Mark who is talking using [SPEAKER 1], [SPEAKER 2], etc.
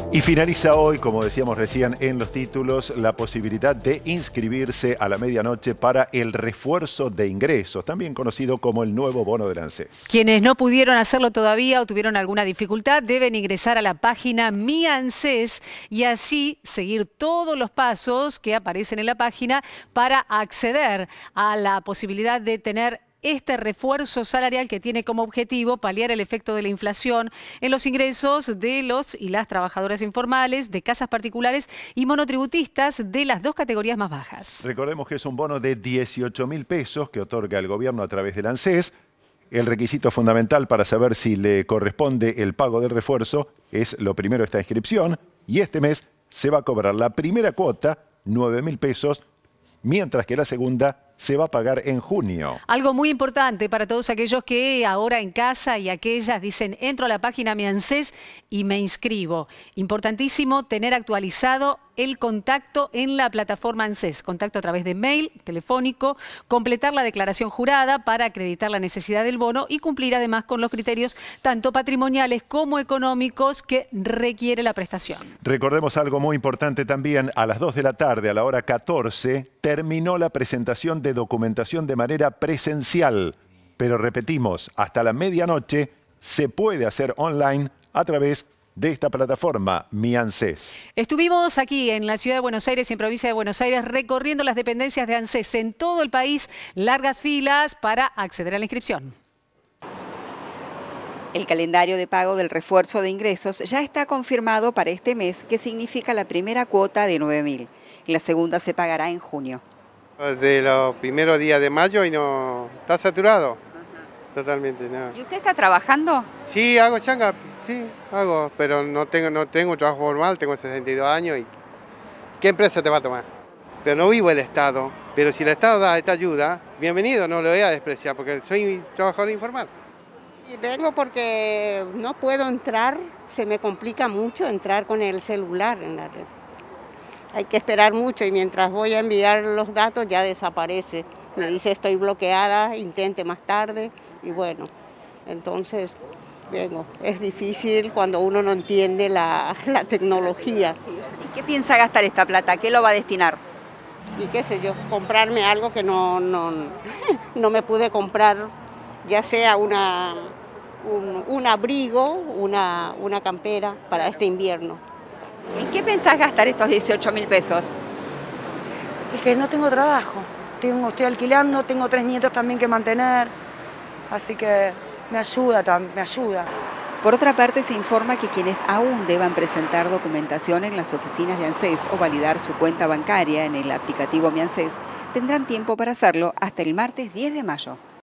[SPEAKER 1] Y finaliza hoy, como decíamos recién en los títulos, la posibilidad de inscribirse a la medianoche para el refuerzo de ingresos, también conocido como el nuevo bono del ANSES.
[SPEAKER 2] Quienes no pudieron hacerlo todavía o tuvieron alguna dificultad deben ingresar a la página Mi ANSES y así seguir todos los pasos que aparecen en la página para acceder a la posibilidad de tener este refuerzo salarial que tiene como objetivo paliar el efecto de la inflación en los ingresos de los y las trabajadoras informales, de casas particulares y monotributistas de las dos categorías más bajas.
[SPEAKER 1] Recordemos que es un bono de 18.000 pesos que otorga el gobierno a través del ANSES. El requisito fundamental para saber si le corresponde el pago del refuerzo es lo primero esta inscripción y este mes se va a cobrar la primera cuota, 9.000 pesos, mientras que la segunda se va a pagar en junio.
[SPEAKER 2] Algo muy importante para todos aquellos que ahora en casa y aquellas dicen, entro a la página Mi ANSES y me inscribo. Importantísimo tener actualizado el contacto en la plataforma ANSES. Contacto a través de mail, telefónico, completar la declaración jurada para acreditar la necesidad del bono y cumplir además con los criterios tanto patrimoniales como económicos que requiere la prestación.
[SPEAKER 1] Recordemos algo muy importante también, a las 2 de la tarde, a la hora 14, terminó la presentación de documentación de manera presencial. Pero repetimos, hasta la medianoche se puede hacer online a través de esta plataforma, Mi ANSES.
[SPEAKER 2] Estuvimos aquí en la ciudad de Buenos Aires y en provincia de Buenos Aires recorriendo las dependencias de ANSES en todo el país, largas filas para acceder a la inscripción.
[SPEAKER 3] El calendario de pago del refuerzo de ingresos ya está confirmado para este mes, que significa la primera cuota de 9.000. La segunda se pagará en junio.
[SPEAKER 4] De los primeros días de mayo y no está saturado. Totalmente, no.
[SPEAKER 3] ¿Y usted está trabajando?
[SPEAKER 4] Sí, hago changa, sí, hago, pero no tengo un trabajo formal, tengo 62 años y ¿qué empresa te va a tomar? Pero no vivo el Estado, pero si el Estado da esta ayuda, bienvenido, no lo voy a despreciar porque soy trabajador informal.
[SPEAKER 5] Y vengo porque no puedo entrar, se me complica mucho entrar con el celular en la red. Hay que esperar mucho y mientras voy a enviar los datos ya desaparece. Me dice estoy bloqueada, intente más tarde y bueno, entonces vengo. Es difícil cuando uno no entiende la tecnología.
[SPEAKER 3] ¿Y qué piensa gastar esta plata? ¿Qué lo va a destinar?
[SPEAKER 5] Y qué sé yo, comprarme algo que no me pude comprar, ya sea un abrigo, una campera para este invierno.
[SPEAKER 3] ¿En qué pensás gastar estos 18.000 pesos?
[SPEAKER 6] Es que no tengo trabajo, estoy alquilando, tengo 3 nietos también que mantener, así que me ayuda.
[SPEAKER 3] Por otra parte, se informa que quienes aún deban presentar documentación en las oficinas de ANSES o validar su cuenta bancaria en el aplicativo Mi ANSES tendrán tiempo para hacerlo hasta el martes 10 de mayo.